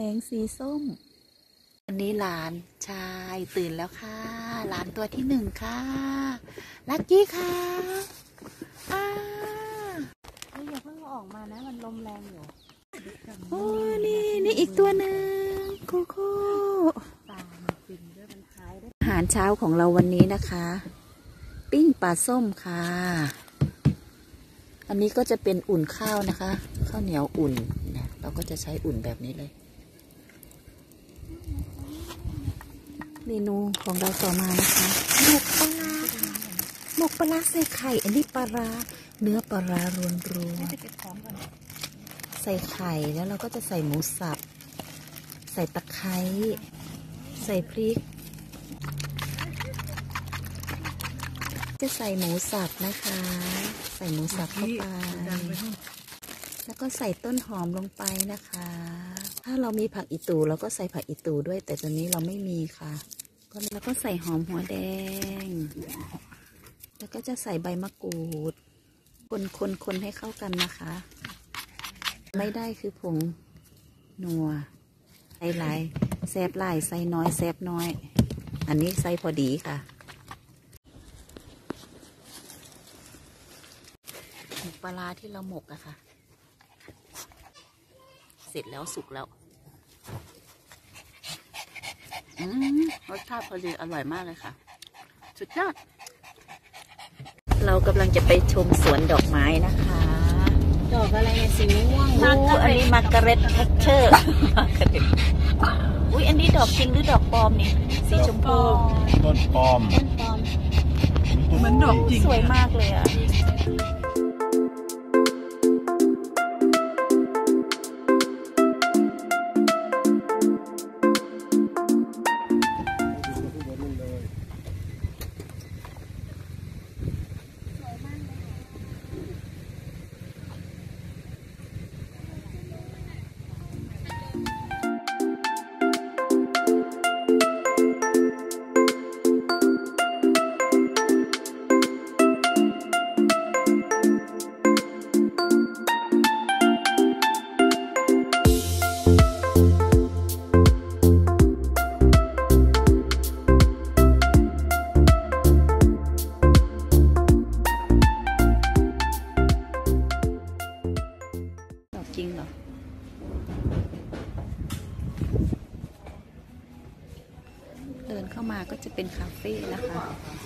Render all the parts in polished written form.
งสีส้มวันนี้หลานชายตื่นแล้วค่ะหลานตัวที่1ค่ะลักกี้ค่ะอย่าเพิ่งออกมานะมันลมแรงอยู่โอ้นี่อีกตัวหนึ่งโคโค่อาหารเช้าของเราวันนี้นะคะปิ้งปลาส้มค่ะอันนี้ก็จะเป็นอุ่นข้าวนะคะข้าวเหนียวอุ่นนะเราก็จะใช้อุ่นแบบนี้เลยเมนูของเราต่อมานะคะหมกปลาใส่ไข่อันนี้ปลาร้าเนื้อปลาร้ารวนใส่ไข่แล้วเราก็จะใส่หมูสับใส่ตะไคร้ใส่พริกจะใส่หมูสับนะคะใส่หมูสับเข้าไปแล้วก็ใส่ต้นหอมลงไปนะคะถ้าเรามีผักอีตูเราก็ใส่ผักอีตูด้วยแต่ตอนนี้เราไม่มีค่ะแล้วก็ใส่หอมหัวแดงแล้วก็จะใส่ใบมะกรูดคนให้เข้ากันนะคะไม่ได้คือผงนัวใส่หลายแซบหลายใส่น้อยแซบน้อยอันนี้ใส่พอดีค่ะหมกปลาที่เราหมกอะค่ะเสร็จแล้วสุกแล้วรสชาติพอดีอร่อยมากเลยค่ะสุดยอดเรากำลังจะไปชมสวนดอกไม้นะคะดอกอะไรเนี่ยสีม่วงอันนี้มาร์กาเร็ตแทชเชอร์อุ้ยอันนี้ดอกจริงหรือดอกปลอมนี่สีชมพูต้นปลอมเหมือนดอกจริงสวยมากเลยอ่ะจริงเหรอเดินเข้ามาก็จะเป็นคาเฟ่นะคะ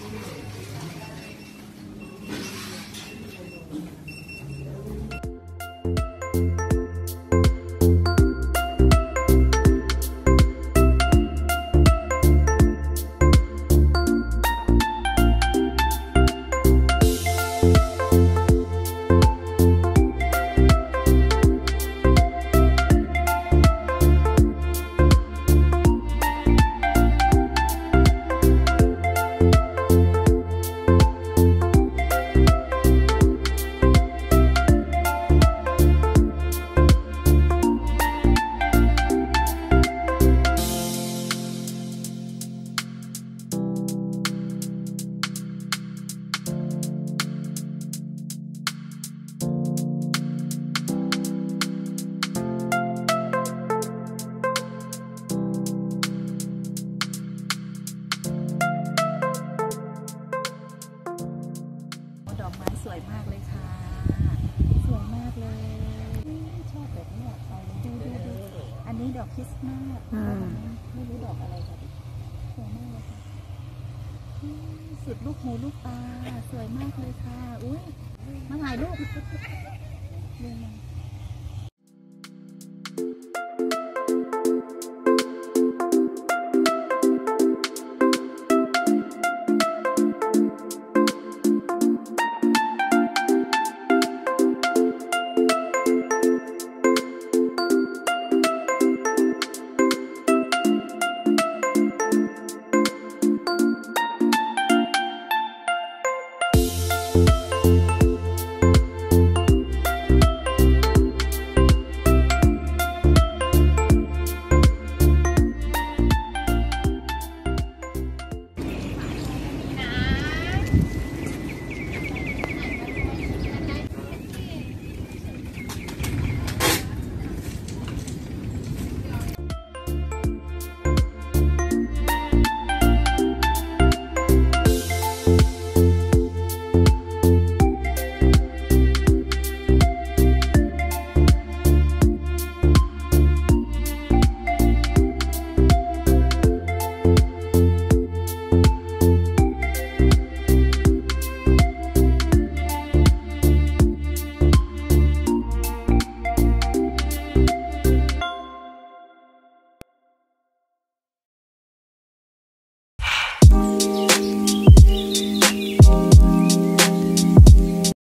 ดอกไม้สวยมากเลยค่ะสวยมากเลยชอบแบบนี้ไปดูอันนี้ดอกคริสต์มาสไม่รู้ดอกอะไรค่ะสวยมากเลยค่ะสุดลูกหูลูกตาสวยมากเลยค่ะอุ้ยมาถ่ายรูป